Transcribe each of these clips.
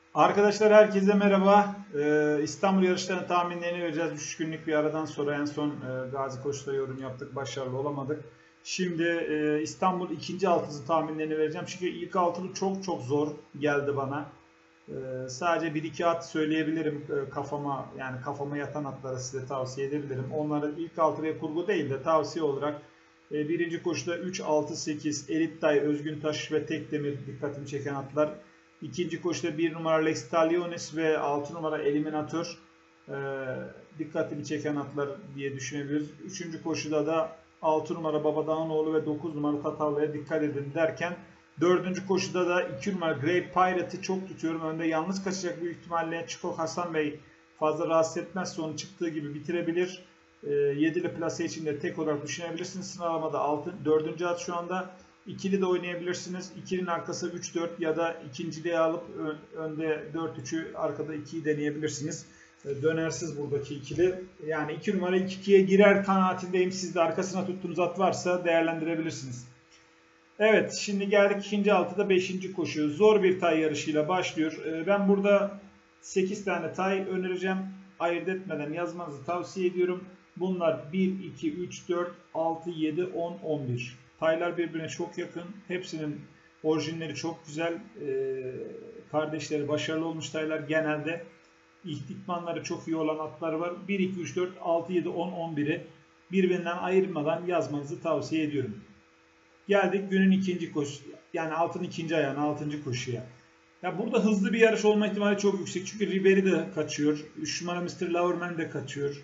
Arkadaşlar herkese merhaba. İstanbul yarışlarının tahminlerini vereceğiz. 3 günlük bir aradan sonra en son Gazi Koç'ta yorum yaptık. Başarılı olamadık. Şimdi İstanbul ikinci altısı tahminlerini vereceğim. Çünkü ilk altılı çok zor geldi bana. Sadece bir iki at söyleyebilirim kafama yatan atları size tavsiye edebilirim. Onların ilk altıya kurgu değil de tavsiye olarak birinci koşuda 3, 6, 8 Elit Day, Özgün Taş ve Tekdemir dikkatimi çeken atlar. İkinci koşuda 1 numara Lex Talionis ve 6 numara Eliminator dikkatimi çeken atlar diye düşünebiliriz. Üçüncü koşuda da 6 numara Babadağınoğlu ve 9 numara Tatavla'ya dikkat edin derken dördüncü koşuda da 2 numara Grey Pirate'ı çok tutuyorum. Önde yalnız kaçacak büyük ihtimalle. Çiko Hasan Bey fazla rahatsız etmezse onu çıktığı gibi bitirebilir. 7'li plase için de tek olarak düşünebilirsiniz. Sıralamada 4. at şu anda. İkili de oynayabilirsiniz. İkilinin arkası 3-4 ya da ikinciliği alıp önde 4-3'ü arkada 2'yi deneyebilirsiniz. Dönersiz buradaki ikili. Yani 2 numara 2'ye girer kanaatindeyim. Siz de arkasına tuttuğunuz at varsa değerlendirebilirsiniz. Evet, şimdi geldik ikinci altıda 5. koşu. Zor bir tay yarışıyla başlıyor. Ben burada 8 tane tay önereceğim. Ayırt etmeden yazmanızı tavsiye ediyorum. Bunlar 1, 2, 3, 4, 6, 7, 10, 11. Taylar birbirine çok yakın. Hepsinin orijinleri çok güzel. Kardeşleri başarılı olmuş taylar. Genelde ihtikmanları çok iyi olan atlar var. 1, 2, 3, 4, 6, 7, 10, 11'i birbirinden ayırmadan yazmanızı tavsiye ediyorum. Geldik günün ikinci koşusu. Yani altın ikinci ayağına, 6. koşuya. Ya burada hızlı bir yarış olma ihtimali çok yüksek. Çünkü Ribery de kaçıyor. 3 numara Mr. Loverman de kaçıyor.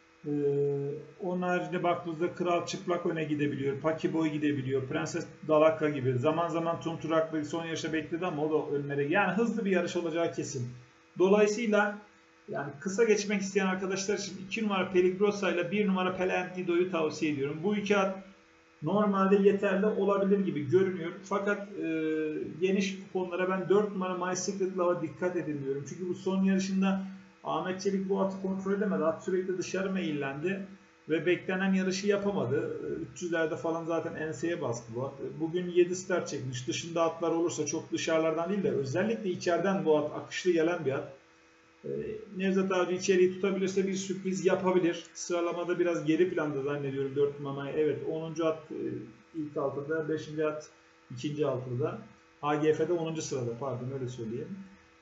Onun haricinde baktığımızda Kral Çıplak öne gidebiliyor. Paki Boy gidebiliyor. Prenses Dalaka gibi. Zaman zaman Tum Turaklı son yarışa bekledi ama o da önlere. Yani hızlı bir yarış olacağı kesin. Dolayısıyla yani kısa geçmek isteyen arkadaşlar için 2 numara Peligrosa ile 1 numara Pelantido'yu tavsiye ediyorum. Bu iki at normalde yeterli olabilir gibi görünüyor. Fakat geniş kuponlara ben 4 numara My Secret Love'a dikkat edin diyorum. Çünkü bu son yarışında Ahmet Çelik bu atı kontrol edemedi. At sürekli dışarı meyillendi ve beklenen yarışı yapamadı. 300'lerde falan zaten enseye bastı bu at. Bugün 7 start çekmiş. Dışında atlar olursa çok dışarılardan değil de özellikle içeriden bu at akışlı gelen bir at. Nevzat Avcı içeriği tutabilirse bir sürpriz yapabilir. Sıralamada biraz geri planda zannediyorum 4 numarayı. Evet 10. at ilk altıda, 5. at ikinci altıda. AGF'de 10. sırada pardon öyle söyleyeyim.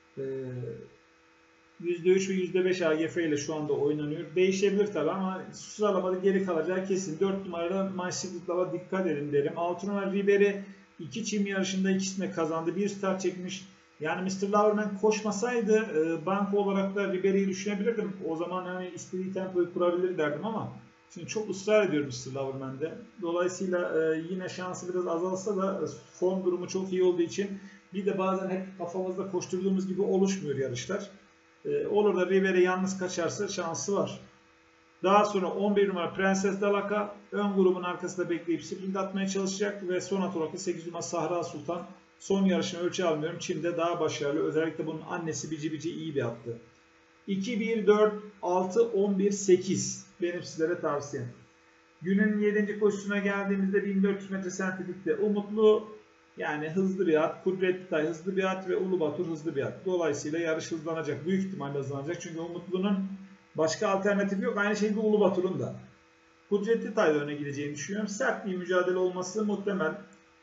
%3 ve %5 AGF ile şu anda oynanıyor. Değişebilir tabi ama sıralamada geri kalacağı kesin. 4 numarada Maşiklıklara dikkat edin derim. 6 numara Ribery 2 çim yarışında ikisine kazandı. Bir start çekmiş. Yani Mr. Loverman koşmasaydı banko olarak da Ribery'i düşünebilirdim. O zaman hani istediği tempoyu kurabilir derdim ama şimdi çok ısrar ediyor Mr. Loverman'de. Dolayısıyla yine şansı biraz azalsa da form durumu çok iyi olduğu için bir de bazen hep kafamızda koşturduğumuz gibi oluşmuyor yarışlar. Olur da Ribery yalnız kaçarsa şansı var. Daha sonra 11 numara Prenses Dalaka ön grubun arkasında bekleyip sprint atmaya çalışacak ve son at olarak 8 numara Sahra Sultan. Son yarışını ölçü almıyorum. Çim'de daha başarılı. Özellikle bunun annesi Bici iyi bir attı. 2, 1, 4, 6, 11, 8. Benim sizlere tavsiyem. Günün 7. koşusuna geldiğimizde 1400 metre sentetikte Umutlu yani hızlı bir at. Kudretli Tay hızlı bir at ve Ulubatur hızlı bir at. Dolayısıyla yarış hızlanacak. Büyük ihtimalle hızlanacak. Çünkü Umutlu'nun başka alternatifi yok. Aynı şekilde Ulubatur'un da. Kudretli Tay'da öne gideceğini düşünüyorum. Sert bir mücadele olması muhtemel.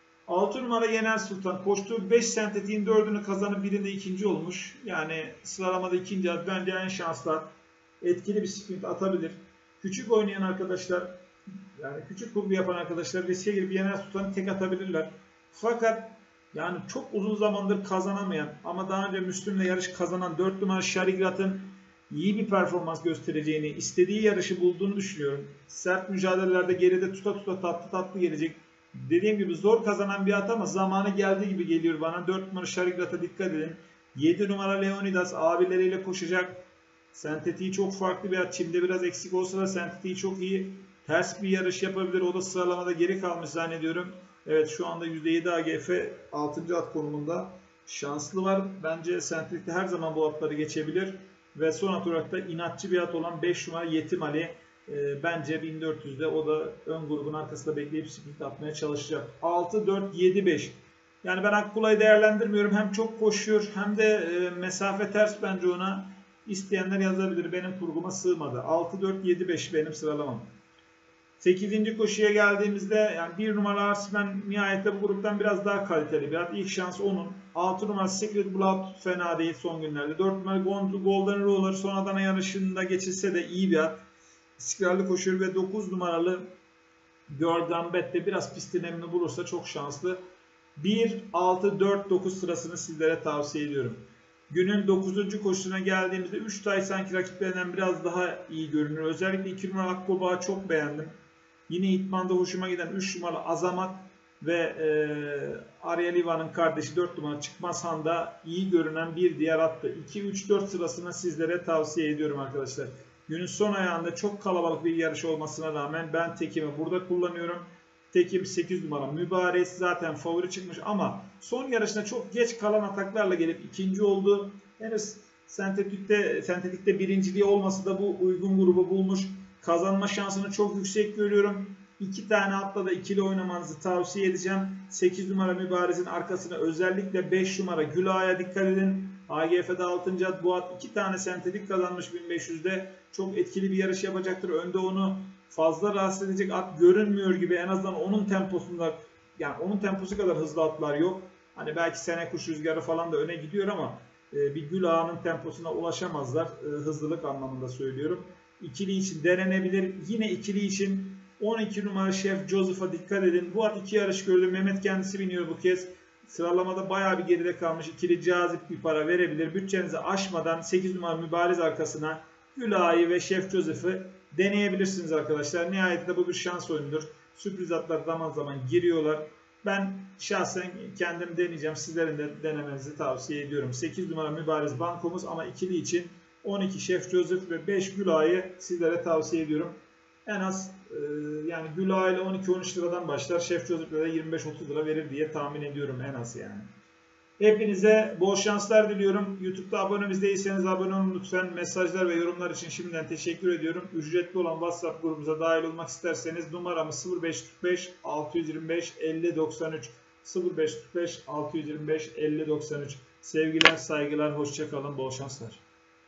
6 numara Yener Sultan koştuğu 5 sentetiğin 4'ünü kazanıp birinde ikinci olmuş. Yani sıralamada ikinci at bence en şanslı at. Etkili bir sprint atabilir. Küçük oynayan arkadaşlar yani küçük kurgu yapan arkadaşlar riske girip Yener Sultan'ı tek atabilirler. Fakat yani çok uzun zamandır kazanamayan ama daha önce Müslüm'le yarış kazanan 4 numara Şarigrat'ın iyi bir performans göstereceğini, istediği yarışı bulduğunu düşünüyorum. Sert mücadelelerde geride tuta tatlı gelecek. Dediğim gibi zor kazanan bir at ama zamanı geldiği gibi geliyor bana. 4 numara Şarigrat'a dikkat edin. 7 numara Leonidas abileriyle koşacak. Sentetiği çok farklı bir at. Çim'de biraz eksik olsa da sentetiği çok iyi. Ters bir yarış yapabilir. O da sıralamada geri kalmış zannediyorum. Evet şu anda %7 AGF 6. at konumunda. Şanslı var. Bence sentetikte her zaman bu atları geçebilir. Ve son at olarak da inatçı bir at olan 5 numara Yetim Ali. Bence 1400'de o da ön grubun arkasında bekleyip sprint atmaya çalışacak. 6, 4, 7, 5. Yani ben Akkula'yı değerlendirmiyorum. Hem çok koşuyor hem de mesafe ters bence ona. İsteyenler yazabilir. Benim kurguma sığmadı. 6-4-7-5 benim sıralamam. 8. koşuya geldiğimizde yani 1 numara Arslan nihayet bu gruptan biraz daha kaliteli bir at. İlk şans onun. 6 numara Secret Blood fena değil son günlerde. 4 numara Golden Roller son Adana yarışında geçilse de iyi bir at. İstikrarlı koşuyor ve 9 numaralı Girl Gambit de biraz pistin emni bulursa çok şanslı. 1, 6, 4, 9 sırasını sizlere tavsiye ediyorum. Günün 9. koşusuna geldiğimizde 3 tay sanki rakiplerinden biraz daha iyi görünüyor. Özellikle 2 numara Akkurbağ'ı çok beğendim. Yine İtman'da hoşuma giden 3 numaralı Azamat ve Ariel Iva'nın kardeşi 4 numara Çıkmazhan'da iyi görünen bir diğer attı. 2, 3, 4 sırasını sizlere tavsiye ediyorum arkadaşlar. Günün son ayağında çok kalabalık bir yarış olmasına rağmen ben tekimi burada kullanıyorum. Tekim 8 numara Mübarez zaten favori çıkmış ama son yarışına çok geç kalan ataklarla gelip ikinci oldu. Henüz sentetikte birinciliği olması da bu uygun grubu bulmuş. Kazanma şansını çok yüksek görüyorum. 2 tane atla da ikili oynamanızı tavsiye edeceğim. 8 numara Mübarez'in arkasına özellikle 5 numara Gülağa'ya dikkat edin. AGF'de 6. at bu at 2 tane sentetik kazanmış 1500'de. Çok etkili bir yarış yapacaktır. Önde onu fazla rahatsız edecek at görünmüyor gibi, en azından onun temposunda, yani onun temposu kadar hızlı atlar yok. Hani belki sene kuş rüzgarı falan da öne gidiyor ama bir Gül Ağa'nın temposuna ulaşamazlar. Hızlılık anlamında söylüyorum. İkili için denenebilir. Yine ikili için 12 numara Şef Joseph'a dikkat edin. Bu at 2 yarış gördü. Mehmet kendisi biniyor bu kez. Sıralamada bayağı bir geride kalmış. İkili cazip bir para verebilir. Bütçenizi aşmadan 8 numara Mübariz arkasına Gül Ağa'yı ve Şef Joseph'ı deneyebilirsiniz arkadaşlar. Nihayetinde bu bir şans oyunudur. Sürpriz atlar zaman zaman giriyorlar. Ben şahsen kendim deneyeceğim. Sizlerin de denemenizi tavsiye ediyorum. 8 numara Mübariz bankomuz ama ikili için 12 Şef Joseph ve 5 Gül Ağa'yı sizlere tavsiye ediyorum. En az yani Gül Ağa ile 12-13 liradan başlar. Şef Joseph'le de 25-30 lira verir diye tahmin ediyorum en az yani. Hepinize bol şanslar diliyorum. YouTube'da abonemiz değilseniz abone olun lütfen. Mesajlar ve yorumlar için şimdiden teşekkür ediyorum. Ücretli olan WhatsApp grubumuza dahil olmak isterseniz numaramız 0545 625 50 93 0545 625 50 93. Sevgiler, saygılar, hoşça kalın, bol şanslar.